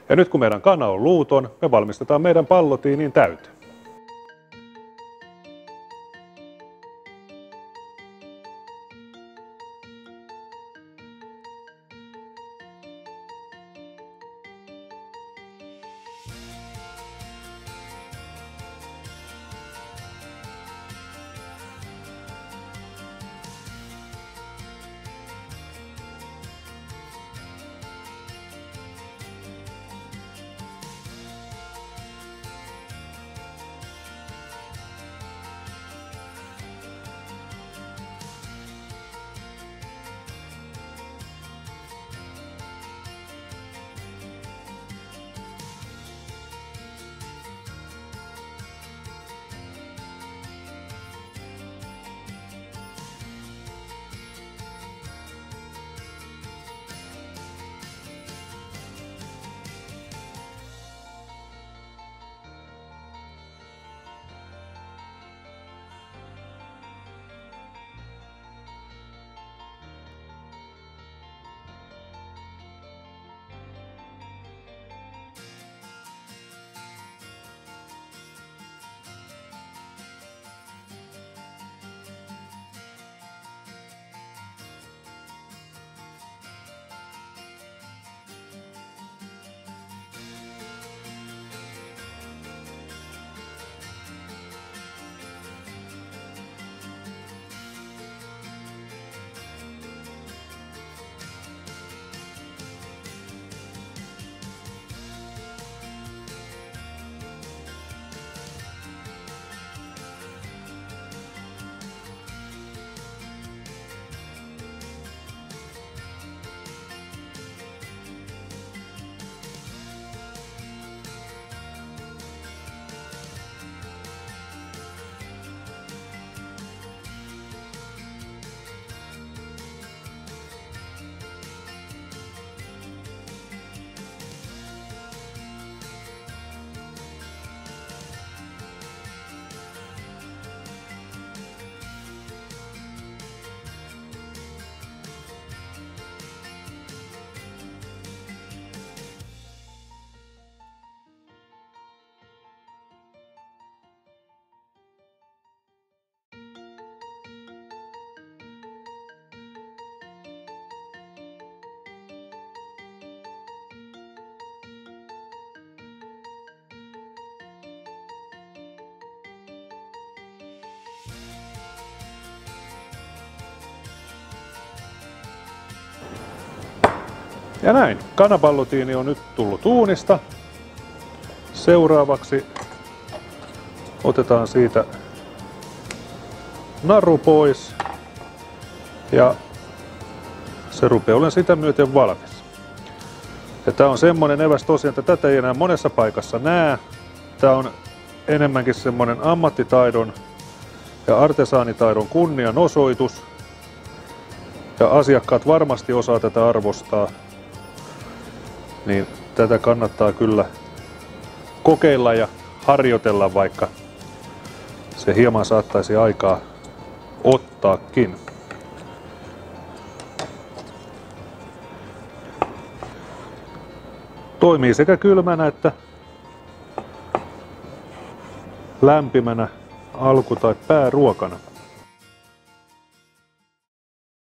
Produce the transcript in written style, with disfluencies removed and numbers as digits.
Ja nyt kun meidän kana on luuton, me valmistetaan meidän pallotiinin täyteen. Ja näin, kanapallotiini on nyt tullut uunista. Seuraavaksi otetaan siitä naru pois ja se rupeaa olemaan sitä myöten valmis. Ja tää on semmonen eväs tosiaan, että tätä ei enää monessa paikassa näe. Tää on enemmänkin semmonen ammattitaidon ja artesaanitaidon kunnianosoitus. Ja asiakkaat varmasti osaa tätä arvostaa. Niin tätä kannattaa kyllä kokeilla ja harjoitella, vaikka se hieman saattaisi aikaa ottaakin. Toimii sekä kylmänä että lämpimänä alku- tai pääruokana.